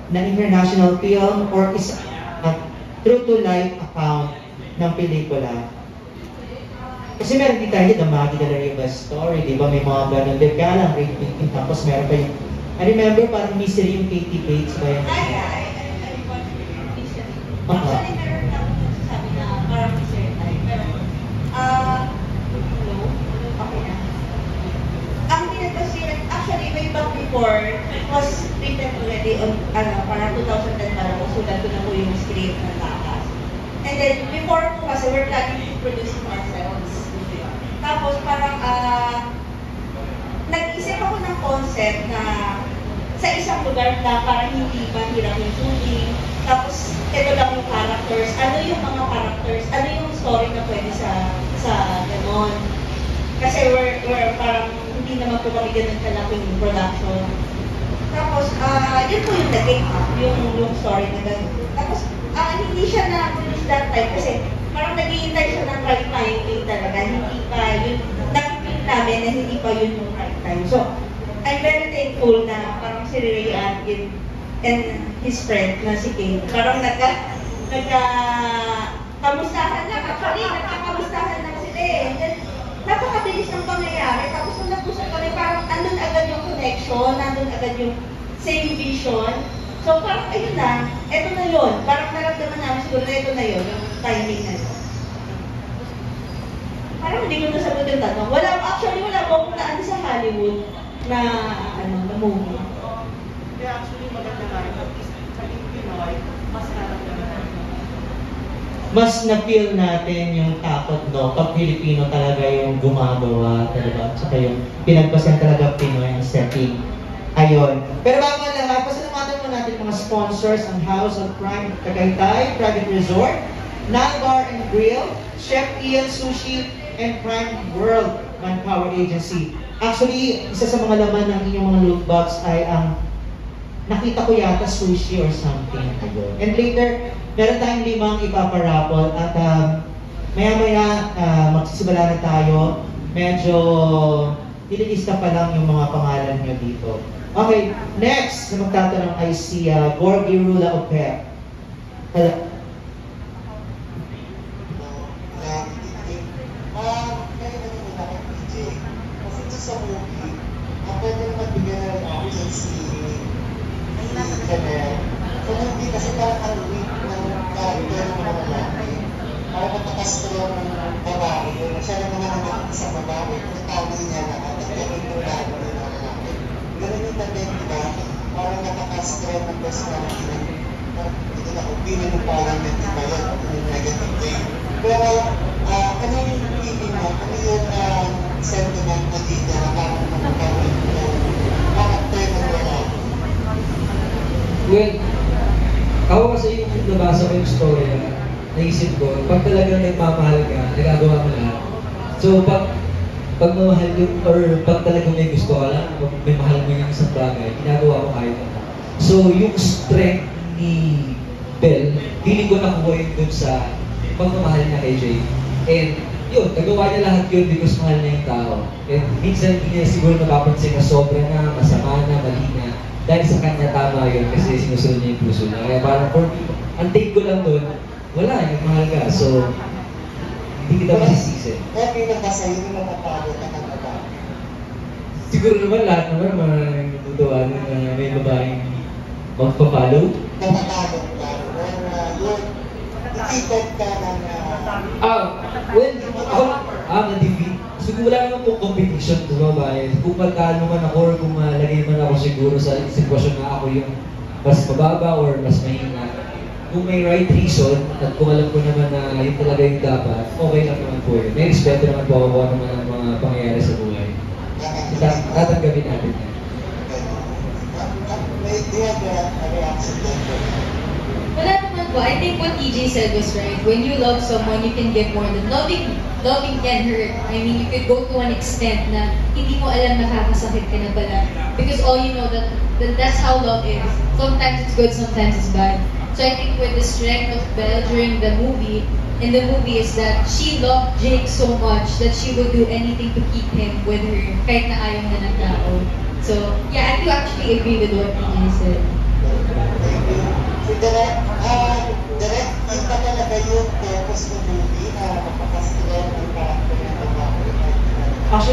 na international film or isa true-to-life account ng pelikula. Kasi meron din tayo the Maggie Galleria story, di ba? May mga ganun. Di ka lang, rating. Tapos meron pa yung, I remember parang mystery yung KTX ba yun? Actually, meron lang sabi na parang mystery type. Pero, no? Okay na. Ang pinagpasiran, actually, way back before, it was written already on, parang 2010 parang usulat ko na po yung script ng Takas. And then, before po kasi, we're planning to produce it ourselves. Tapos, parang, nag-isip ako ng concept na sa isang lugar na parang hindi mahirap yung shooting. Tapos, ito lang yung characters. Ano yung mga characters? Ano yung story na pwede sa ganon? Kasi we're parang hindi naman po kami ganun kalaking production. Tapos, yun po yung nag-take up, yung story na gano'n. Tapos, hindi siya na-produce that time kasi parang nag-iintay siya ng right timing talaga. Hindi pa yun, nakipin namin na hindi pa yun yung right time. So, I'm very thankful na parang si Ray and his friend na si Kate, parang kamustahan lang. Actually, nagkakamustahan lang sila eh. Napakabilis ng pangyayari. Tapos nung nag-usap kami, parang andun agad yung connection, nandun agad yung same vision. So parang ayun na, eto na yun. Parang naramdaman namin siguro na ito na yun, yung timing na yun. Parang hindi ko nasagot yung tanong. Actually, wala po akong naan sa Hollywood na movie. Kaya actually maganda nga ito. Sa Pinoy, mas naramdaman natin. Mas na-feel natin yung takot, no? Pag Filipino talaga yung gumagawa, talaga. Tsaka yung pinagpasan talaga Pinoy ang setting. Ayun. Pero bago ang lahat, pasalamatan mo natin mga sponsors, ang House of Crime Tagaytay, Private Resort, Nal Bar and Grill, Chef Ian Sushi, and Prime World Manpower Agency. Actually, isa sa mga laman ng inyong mga loot box ay ang nakita ko yata sushi or something. And later, meron tayong 5 ipaparapol at maya-maya magsisimula na tayo. Medyo nililista pa lang yung mga pangalan nyo dito. Okay, next na magtatanong ay si Gorgie Rula Opep. Hello. Sa movie, pwede magbigay ng option si Janelle. Sa movie kasi parang ang weak ng character ng mga lalaki. Parang matakastro ng babae. Siya naman ang isang babae. Natawag niya lahat at gawin yung bago ng mga lalaki. Ganun yung tabi, diba? Parang natakastro ng personality ng ito na opinion ng parliament, diba yun? Yung negative way. Pero, ano yung feeling mo? Ano yung sentiment na dito na parang magkakaroon yung character ng lalaki? Well, ako kasi yung nabasa ko yung story na naisip ko, pag talagang nagmamahal ka, nagagawa mo lahat. So, pag mamahal yung, or pag talagang may gusto ka lang, may mahal mo yung isang bagay, ginagawa mo kahit ano. So, yung strength ni Belle, feeling ko nakuha yun dun sa pagmamahal niya kay Jay. And yun, nagawa niya lahat yun because mahal niya yung tao. And minsan hindi niya siguro napapansin na sobra na, masama na, mali na. Dahil sa kanya tama yun kasi sinusunod niya yung puso niya. Kaya parang for me, ang take ko lang dun, wala, yung mahal ka. So, hindi kita masisisi. Kaya pinagkasa yun yung napapagod na babae. Siguro naman lahat naman matutuwa na may babaeng magpa-follow. Napapagod ka. Yun, defeated ka ng well, ako, na-defeat. Siguro wala naman pong competition, diba ba? Kung magkano man ako or kung malagay man ako siguro sa sitwasyon na ako yung mas mababa or mas mahina. Kung may right reason at kung alam ko naman na yun talaga yung dapat, okay lang naman po yun. May respeto naman po ako kung ano man ang mga pangyayari sa buhay. Tatanggapin natin yan. Do you have a reaction there? Wala naman po. I think what TJ said was right. When you love someone, you can give more than loving. Loving can hurt. I mean, you could go to an extent na hindi mo alam nakakasakit ka na pala. Because all you know that's how love is. Sometimes it's good, sometimes it's bad. So I think with the strength of Belle during the movie, in the movie is that she loved Jake so much that she would do anything to keep him with her, kahit na ayaw na ng tao. So yeah, I do actually agree with what TJ said.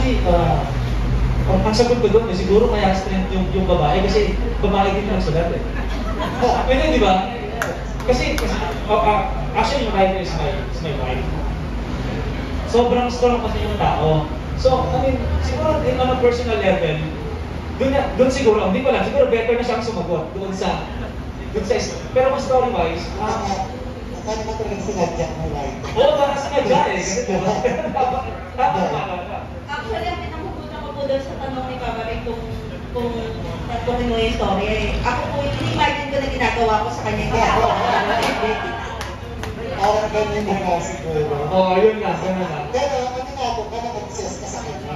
Actually, ang sagot ko doon, siguro kaya strength yung babae kasi babae din ang sulat eh. Pwede, di ba? Kasi actually, yung writer is my wife. Sobrang strong kasi yung tao. So, I mean, siguro on a personal level, doon siguro, hindi ko lang, siguro better na siyang sumagot doon sa pero kung story-wise, Saan mo talagang sinadya mo like? oo, baka sinadya eh. Kasi diba? Tama. Actually, ang pinakapunta ko po doon sa tanong ni Papa Ray kung kinuha yung story eh. Ako po, in-imagine ko na ginagawa ko sa kanya. Parang ganyan na nga siguro. Oo, yun nga, gano'n na. Pero ano nga po, ka na-obsess ka sa kanya.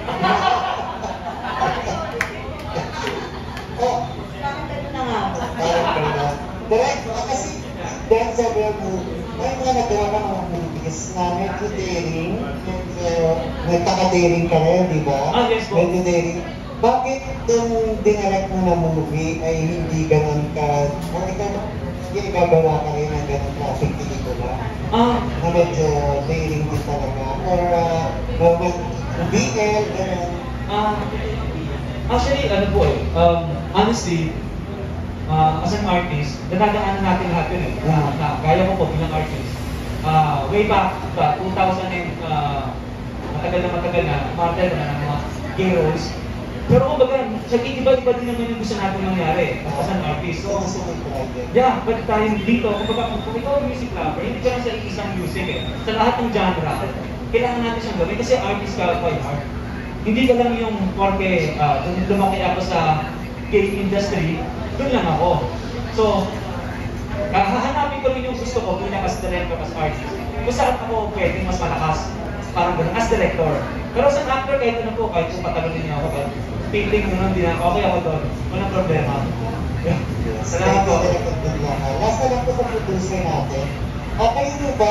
Oh, Bakit gano'n na nga po? parang gano'n. Direct, kasi dahil sa movie, may mga nagawa ka mga movies na medyo daring, medyo nagkaka-daring ka rin, di ba? Yes po. Medyo daring. Bakit yung dinirect mo na movie ay hindi ganun ka, o ikaw, hindi igagawa ka rin ng ganun klaseng pelikula? Na medyo daring din talaga, or normal BL, ganun. Actually, ano po eh, honestly, as an artist, natadaanan natin lahat yun eh. Gaya ko po bilang artist. Way back, 2000 and matagal na, martel na ng mga gay roles. Pero kumbaga, iba-iba din naman yung gusto natin mangyari as an artist. So, yeah, but tayo dito, kumbaga, kung ikaw ang music lover, hindi ka lang sa isang music eh. Sa lahat ng genre, kailangan natin siyang gawin kasi artist ka by heart. Hindi ka lang yung porque lumaki ako sa gay industry, doon lang ako. So, hahanapin ko rin yung gusto ko bilang as director, as artist. Kung saan ako pwedeng mas malakas, parang gano'n, as director. Pero as an actor, kahit ano po, kahit kung patagalin niyo ako, kahit feeling mo nun, okay ako doon, walang problema. Salamat po. Last na lang po sa producer natin. Kayo nyo ba,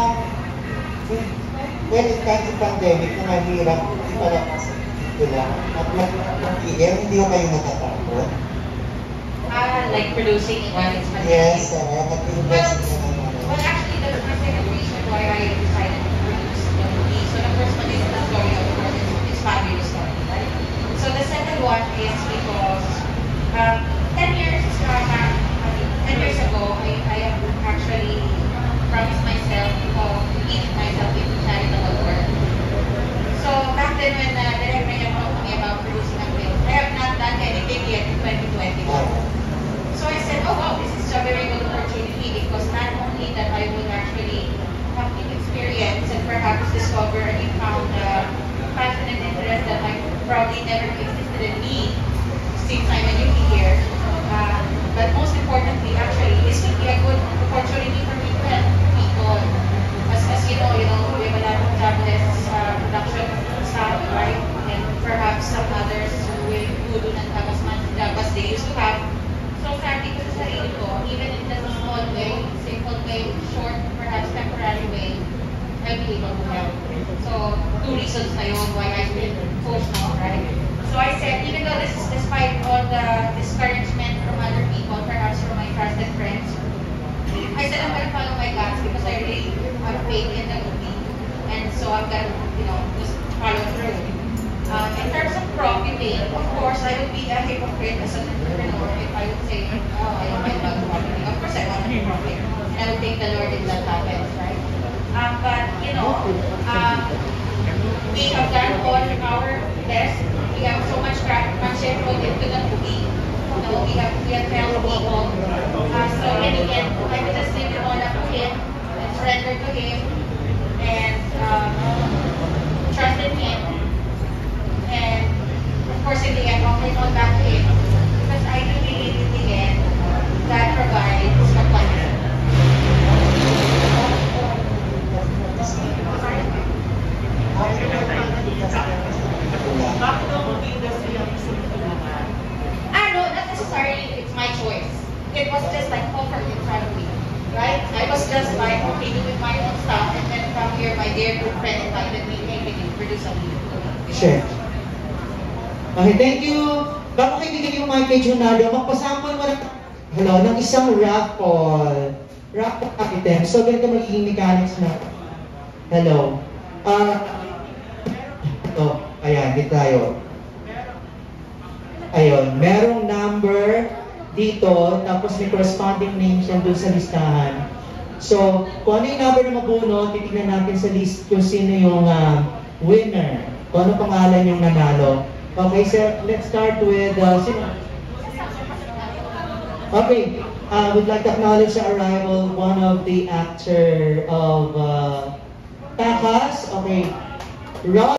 when it comes to pandemic, na mahirap, hindi pala kasi dito lang, at mag-PM, hindi ko kayo natatakot? Like producing while it's Yes, mag-invest ka naman. Well, actually, the second reason why I decided to produce the movie, so the first one is the story, of course, it's fabulous story, right? So the second one is because 10 years ago, I have actually promised myself to eat myself into charitable work. So back then when Direk Raya talked to me about producing a film, I have not done anything yet in 2021. So I said, oh wow, this is a very good opportunity because not only that I will actually have new experience and perhaps discover a newfound passion and interest that I probably never existed in me since I'm a newbie here. But most importantly, actually, this would be a good opportunity for me to help people. As you know, we have a lot of jobless production staff, right? And perhaps some others who do not have as much job as they used to have. So sabi ko sa sarili ko, even in just a small way, simple way, short, perhaps temporary way, I'll be able to help. So, 2 reasons na yun why I did post now, right? So I said, even though this is despite all the discouragement from other people, perhaps from my trusted friends, I said I'm gonna follow my guts because I really have faith in the movie. And so I'm gonna, just follow through. In terms of profiting, of course, I would be a hypocrite as an entrepreneur if I would say, oh, I don't mind about profiting. Of course, I want to profit. And I would thank the Lord if that happens, right? But, we have done all our best. We have so much craftsmanship put into the movie. We have helped people. So in the end, I will just leave it all up to Him and surrender to Him and trust in Him. And of course, in the end, offer it all back to Him. Because I do believe in the end, God provides the plan. Bakit daw mag-industry ang gusto mo tulungan? No, not necessarily. It's my choice. It was just like offered in front of me, right? I was just like, okay, doing my own stuff, and then from here, my dear good friend invited me, hey, can you produce a video? Sure. Okay, thank you. Bago kayo bigyan yung mic kay Junado, magpasample mo ng isang raffle. Raffle item. So, ganito magiging mechanics na. Hello. Ayan, dito tayo. Ayun, merong number dito, tapos may corresponding name siya dun sa listahan. So, kung ano yung number na mabunot, titignan natin sa list kung sino yung winner. Kung ano pangalan yung nanalo. Okay, sir, let's start with, sino? Okay, we'd like to acknowledge the arrival one of the actor of Takas. Okay, Ron.